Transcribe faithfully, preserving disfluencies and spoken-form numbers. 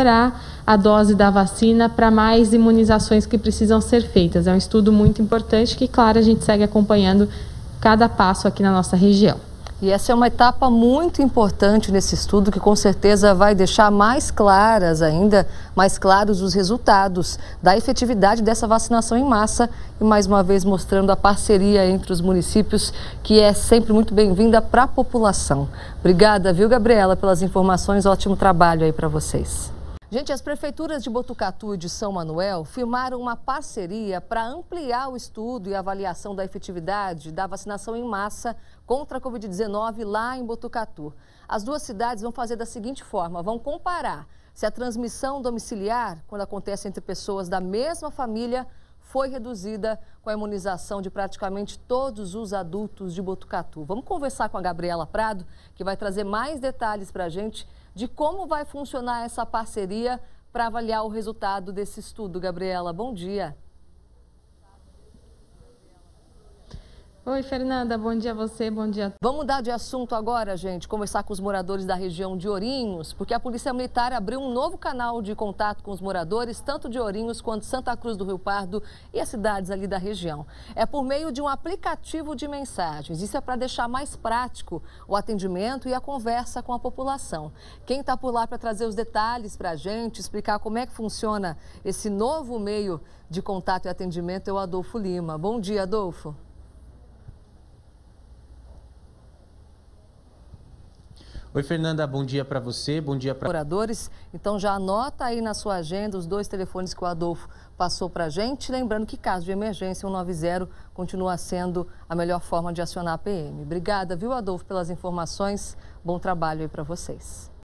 a dose da vacina para mais imunizações que precisam ser feitas. É um estudo muito importante que, claro, a gente segue acompanhando cada passo aqui na nossa região. E essa é uma etapa muito importante nesse estudo que com certeza vai deixar mais claras ainda, mais claros os resultados da efetividade dessa vacinação em massa e mais uma vez mostrando a parceria entre os municípios que é sempre muito bem-vinda para a população. Obrigada, viu, Gabriela, pelas informações, ótimo trabalho aí para vocês. Gente, as prefeituras de Botucatu e de São Manuel firmaram uma parceria para ampliar o estudo e avaliação da efetividade da vacinação em massa contra a covid dezenove lá em Botucatu. As duas cidades vão fazer da seguinte forma, vão comparar se a transmissão domiciliar, quando acontece entre pessoas da mesma família, foi reduzida com a imunização de praticamente todos os adultos de Botucatu. Vamos conversar com a Gabriela Prado, que vai trazer mais detalhes para a gente de como vai funcionar essa parceria para avaliar o resultado desse estudo. Gabriela, bom dia. Oi, Fernanda, bom dia a você, bom dia. Vamos mudar de assunto agora, gente, conversar com os moradores da região de Ourinhos, porque a Polícia Militar abriu um novo canal de contato com os moradores, tanto de Ourinhos quanto Santa Cruz do Rio Pardo e as cidades ali da região. É por meio de um aplicativo de mensagens. Isso é para deixar mais prático o atendimento e a conversa com a população. Quem está por lá para trazer os detalhes para a gente, explicar como é que funciona esse novo meio de contato e atendimento é o Adolfo Lima. Bom dia, Adolfo. Oi, Fernanda, bom dia para você, bom dia para moradores. Então já anota aí na sua agenda os dois telefones que o Adolfo passou para a gente. Lembrando que caso de emergência, o cento e noventa continua sendo a melhor forma de acionar a P M. Obrigada, viu, Adolfo, pelas informações. Bom trabalho aí para vocês.